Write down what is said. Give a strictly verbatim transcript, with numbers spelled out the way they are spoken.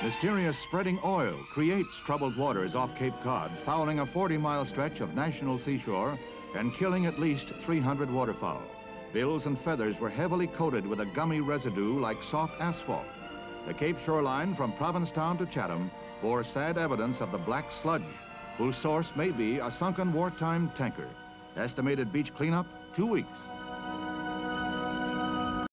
Mysterious spreading oil creates troubled waters off Cape Cod, fouling a forty mile stretch of national seashore and killing at least three hundred waterfowl. Bills and feathers were heavily coated with a gummy residue like soft asphalt. The Cape shoreline from Provincetown to Chatham bore sad evidence of the black sludge, whose source may be a sunken wartime tanker. Estimated beach cleanup, two weeks.